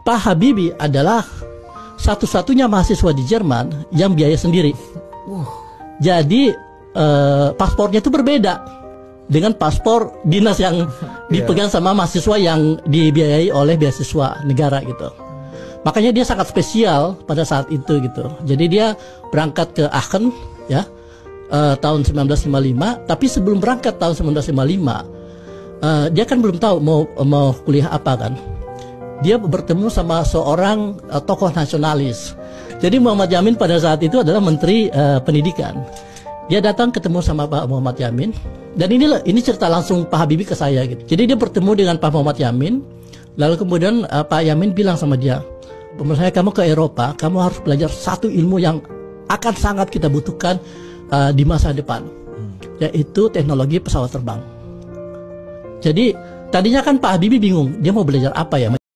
Pak Habibie adalah satu-satunya mahasiswa di Jerman yang biaya sendiri. Jadi paspornya itu berbeda dengan paspor dinas yang dipegang sama mahasiswa yang dibiayai oleh beasiswa negara gitu. Makanya dia sangat spesial pada saat itu gitu. Jadi dia berangkat ke Aachen ya tahun 1955. Tapi sebelum berangkat tahun 1955 dia kan belum tahu mau kuliah apa kan. Dia bertemu sama seorang tokoh nasionalis. Jadi Muhammad Yamin pada saat itu adalah Menteri Pendidikan. Dia datang ketemu sama Pak Muhammad Yamin. Dan ini cerita langsung Pak Habibie ke saya gitu. Jadi dia bertemu dengan Pak Muhammad Yamin. Lalu kemudian Pak Yamin bilang sama dia, menurut saya kamu ke Eropa, kamu harus belajar satu ilmu yang akan sangat kita butuhkan di masa depan, yaitu teknologi pesawat terbang. Jadi tadinya kan Pak Habibie bingung, dia mau belajar apa ya?